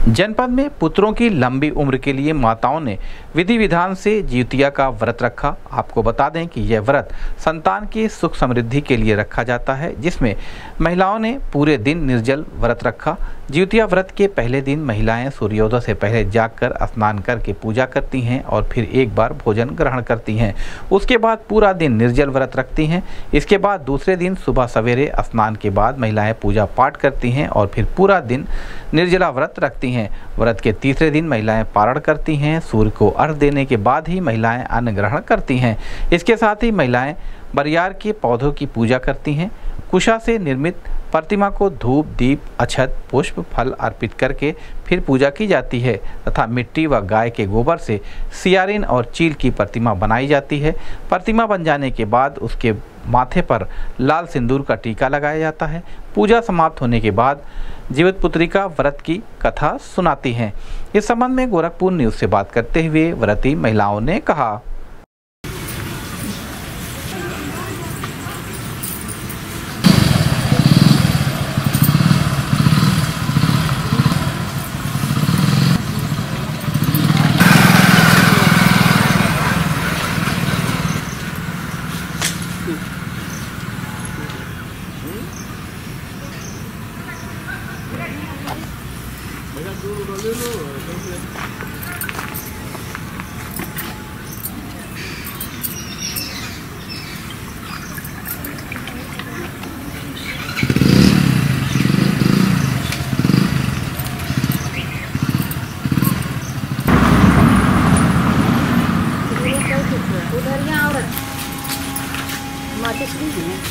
जनपद में पुत्रों की लंबी उम्र के लिए माताओं ने विधि विधान से जिउतिया का व्रत रखा। आपको बता दें कि यह व्रत संतान की सुख समृद्धि के लिए रखा जाता है, जिसमें महिलाओं ने पूरे दिन निर्जल व्रत रखा। जिउतिया व्रत के पहले दिन महिलाएं सूर्योदय से पहले जागकर स्नान करके पूजा करती हैं और फिर एक बार भोजन ग्रहण करती हैं। उसके बाद पूरा दिन निर्जल व्रत रखती हैं। इसके बाद दूसरे दिन सुबह सवेरे स्नान के बाद महिलाएं पूजा पाठ करती हैं और फिर पूरा दिन निर्जला व्रत रखती हैं। व्रत के तीसरे दिन महिलाएं पारण करती हैं। सूर्य को अर्घ्य देने के बाद ही महिलाएं अन्न ग्रहण करती हैं। इसके साथ ही महिलाएं बरियार के पौधों की पूजा करती हैं। कुशा से निर्मित प्रतिमा को धूप, दीप, अक्षत, पुष्प, फल अर्पित करके फिर पूजा की जाती है तथा मिट्टी व गाय के गोबर से सियारिन और चील की प्रतिमा बनाई जाती है। प्रतिमा बन जाने के बाद उसके माथे पर लाल सिंदूर का टीका लगाया जाता है। पूजा समाप्त होने के बाद जीवित पुत्री का व्रत की कथा सुनाती हैं। इस संबंध में गोरखपुर न्यूज़ से बात करते हुए व्रती महिलाओं ने कहा, उधर यहाँ औरत माचिस भी है।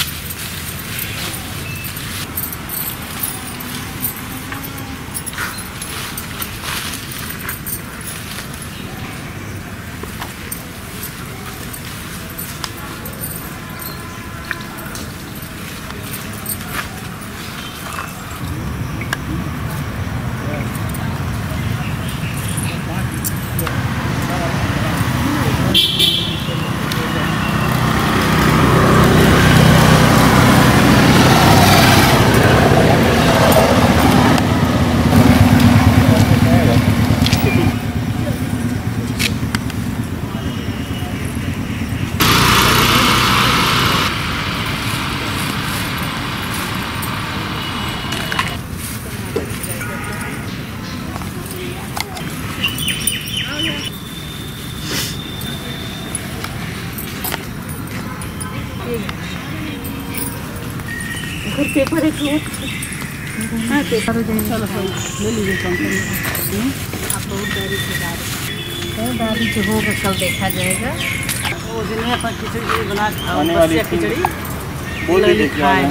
घर पेपर एक हाँ पेपर ले लीजिए आप बहुत दारी जो होगा कल देखा जाएगा। वो दिन में अपन खिचड़ी बना खिचड़ी खाए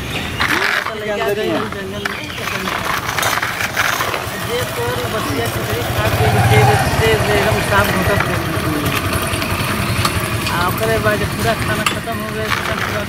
जंगल बसिया खिचड़ी खा के बाद पूरा खाना खत्म हो गया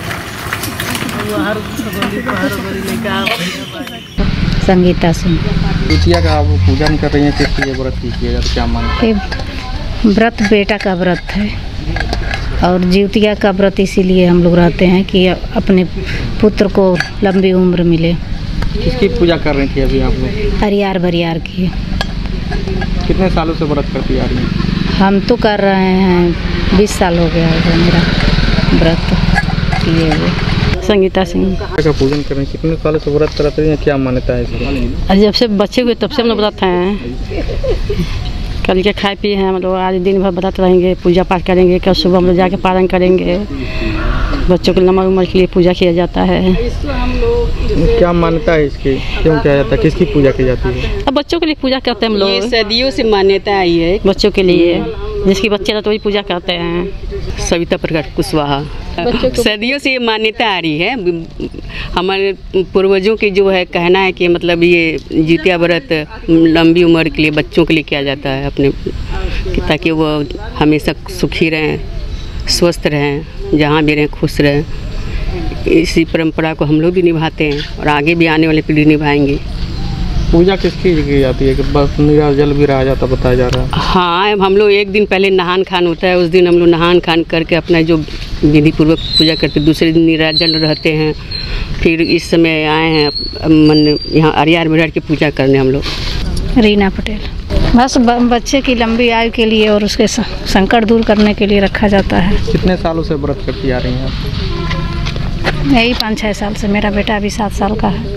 संगीता सिंह। जिउतिया का आप पूजन कर रही हैं, किस लिए व्रत कीजिएगा, क्या मानते हैं? व्रत बेटा का व्रत है और जिउतिया का व्रत इसीलिए हम लोग रहते हैं कि अपने पुत्र को लंबी उम्र मिले। किसकी पूजा कर रही थी अभी आप लोग? हरियार बरियार की। कितने सालों से व्रत करती आ रही हैं? हम तो कर रहे हैं 20 साल हो गया है मेरा व्रत किए हुए। संगीता सिंह का पूजन कर रहे हैं, कितने सालों से व्रत करते हैं, क्या मान्यता है इसकी? जब से बच्चे हुए तब से हम लोग व्रत हैं। कल के खाए पिए हैं हम लोग, आज दिन भर व्रत रहेंगे, पूजा पाठ करेंगे। कल सुबह हम लोग जाके पारण करेंगे। बच्चों को लंबी उम्र के लिए पूजा किया जाता है। क्या मान्यता है इसकी, क्यों किया जाता है, किसकी पूजा की जाती है? अब बच्चों के लिए पूजा करते हैं हम लोग। सदियों से मान्यता आई है बच्चों के लिए, जिसकी बच्चे रहते वही पूजा करते हैं। सविता प्रकाश कुशवाहा। सदियों से ये मान्यता आ रही है। हमारे पूर्वजों की जो है कहना है कि मतलब ये जिउतिया व्रत लंबी उम्र के लिए बच्चों के लिए किया जाता है, अपने ताकि वो हमेशा सुखी रहें, स्वस्थ रहें, जहाँ भी रहें खुश रहें। इसी परंपरा को हम लोग भी निभाते हैं और आगे भी आने वाली पीढ़ी निभाएंगे। पूजा किसकी की जाती है कि बस नीरा जल भी रहा जाता बताया जा रहा है? हाँ, हम लोग एक दिन पहले नहान खान होता है, उस दिन हम लोग नहान खान करके अपना जो विधि पूर्वक पूजा करते, दूसरे दिन नीरा जल रहते हैं फिर इस समय आए हैं मन यहाँ आर्यार बिहार की पूजा करने हम लोग। रीना पटेल। बस बच्चे की लंबी आयु के लिए और उसके संकट दूर करने के लिए रखा जाता है। कितने सालों से व्रत करती आ रही हैं आप? यही 5-6 साल से। मेरा बेटा अभी 7 साल का है।